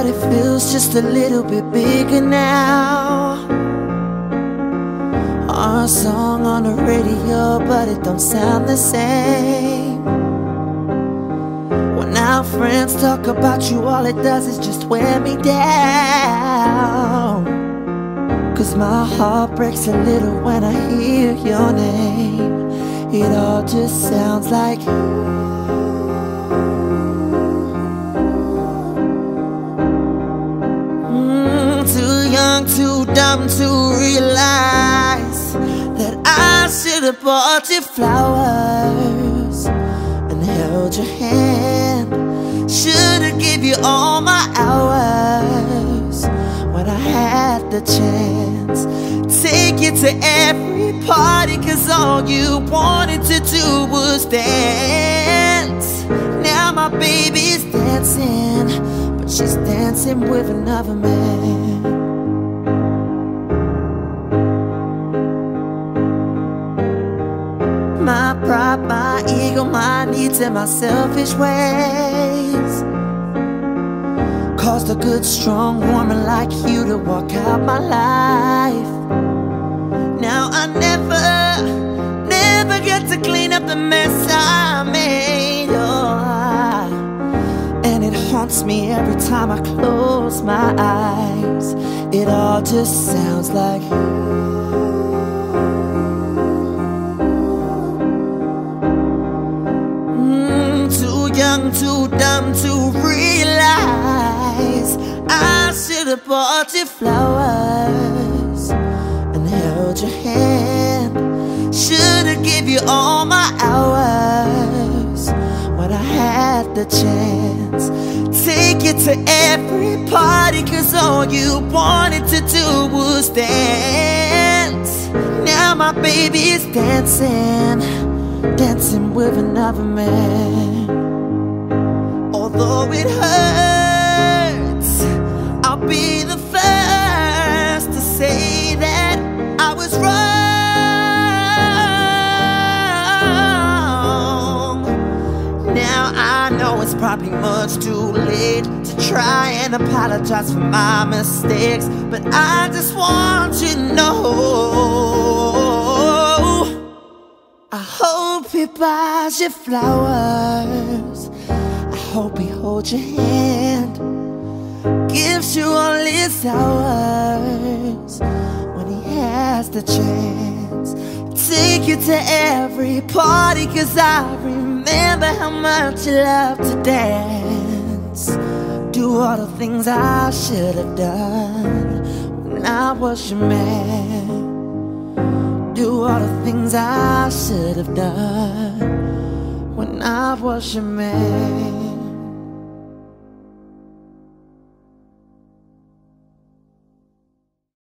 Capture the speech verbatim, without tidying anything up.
it feels just a little bit bigger now. Our song on the radio, but it don't sound the same. When our friends talk about you, all it does is just wear me down. Cause my heart breaks a little when I hear your name. It all just sounds like mm, too young, too dumb to realize that I should have bought you flowers and held your hand. Should have give you all my hours when I had the chance. Take you to every party, cause all you wanted to do was dance. Now my baby's dancing, but she's dancing with another man. My pride, my ego, my needs and my selfish ways caused a good, strong woman like you to walk out my life. Now I never, never get to clean up the mess I made, oh, and it haunts me every time I close my eyes. It all just sounds like mm, too young, too dumb to realize I should have bought you flowers and held your hand. Should've give you all my hours when I had the chance. Take you to every party, cause all you wanted to do was dance. Now my baby's dancing, dancing with another man. Although it hurts, I'll be the first to say that I was wrong. Now I know it's probably much too late to try and apologize for my mistakes, but I just want you to know I hope he buys you flowers, I hope he holds your hand, gives you all his hours when he has the chance. Take you to every party, cause I remember how much you love to dance. Do all the things I should have done when I was your man. Do all the things I should have done when I was your man.